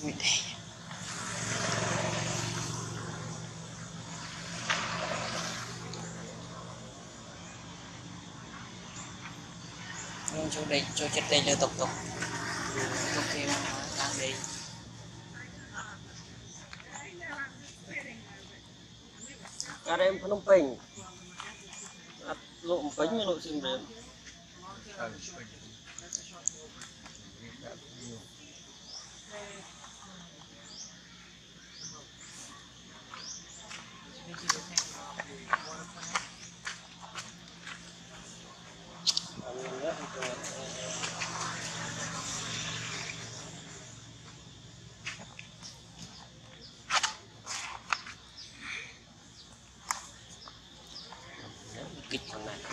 Wait. Chỗ đây cho chết đây cho tục tục tục thêm đang đi các em Phnom Penh lộn bánh với lộn xìm đến kịch thằng này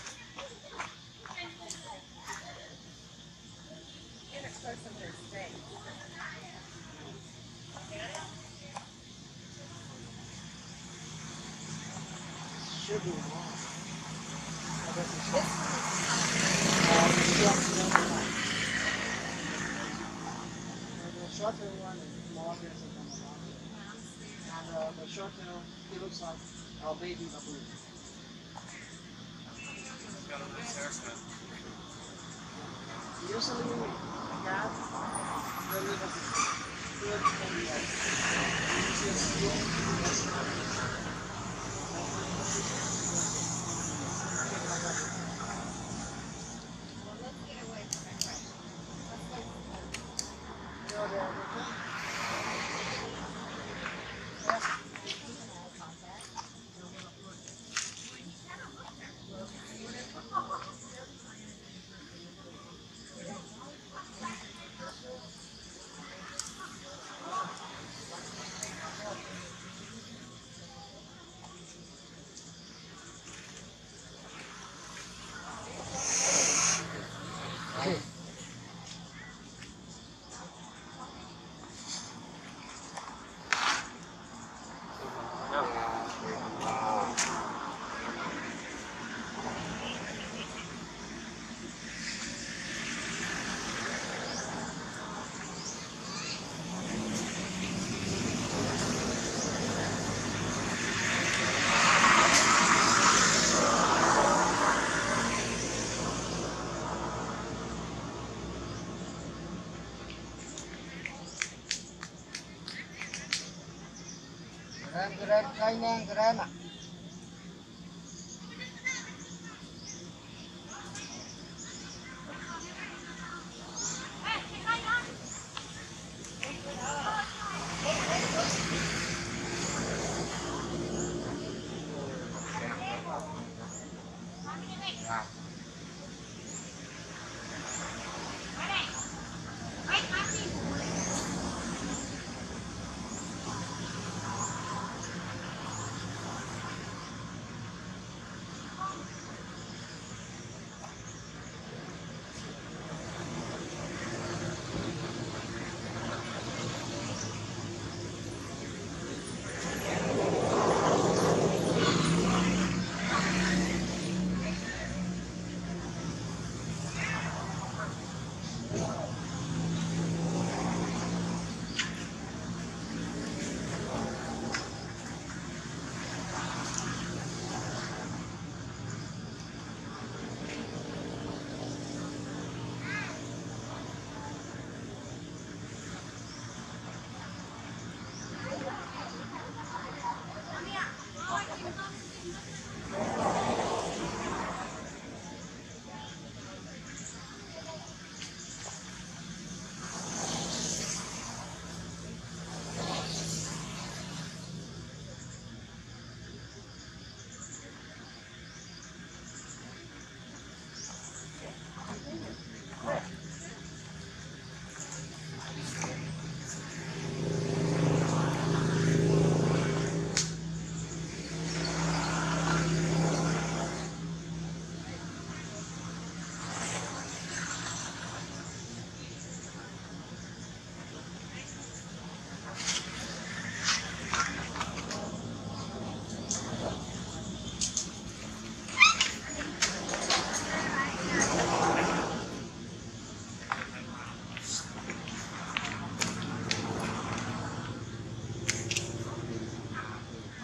should be long. The shorter one is longer than the longer. And the shorter, it looks like our baby baboon. Got a nice haircut. Usually, a cat, they live as a good 10 years. It's just skin, keren kayaknya keren.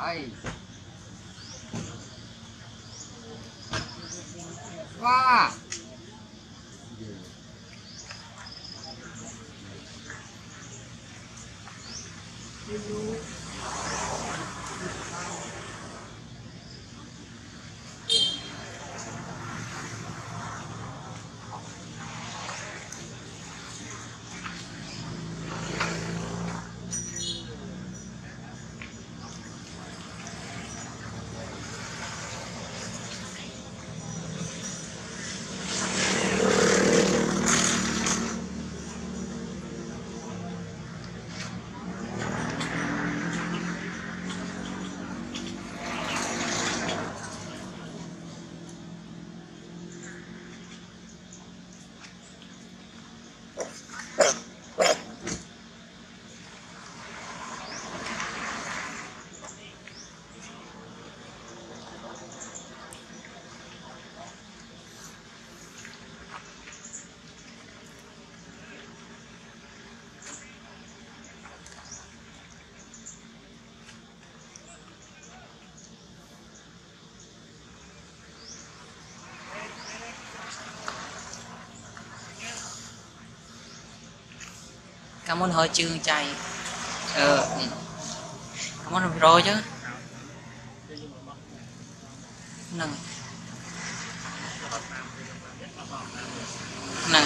Ai. Wah. Cảm ơn hơi chương chạy cảm ơn rồi chứ nè nè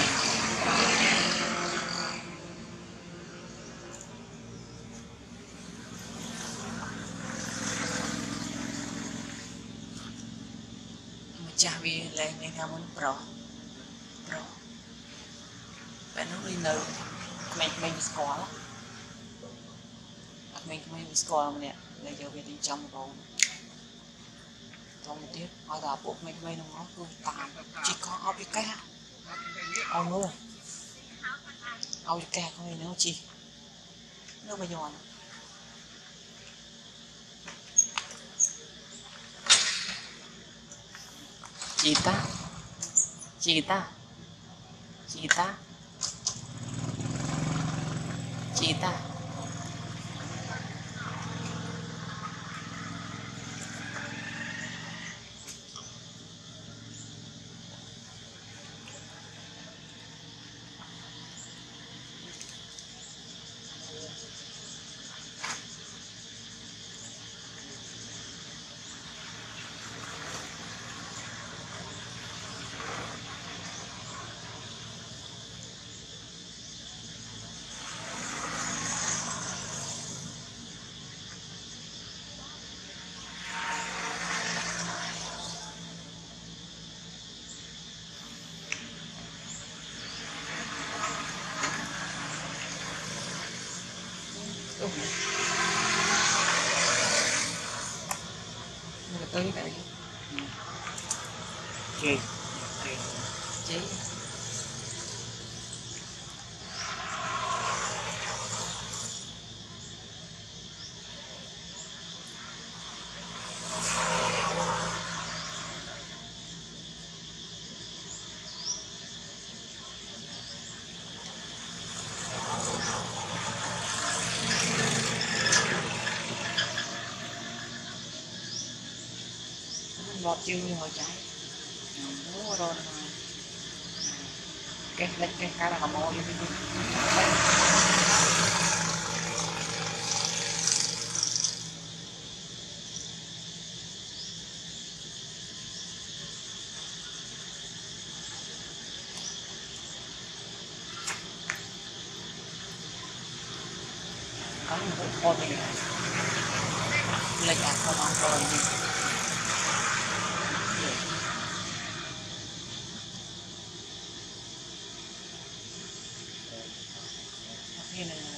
cha vì lên nghe cảm ơn pro bạn nó đi nơi mình score mình score mà nè bây giờ về đi trong rồi trong một tiết hỏi là buộc mình nó cứ tạm chỉ có ao cái cá ao nữa ao cái cá không nữa chi nó bây giờ Chiquita Chiquita Chiquita Chiquita tới cái chị lọt chưa hồi trái đúng rồi cái lên cái khá là mò đi có một con này lên cả con rồi như này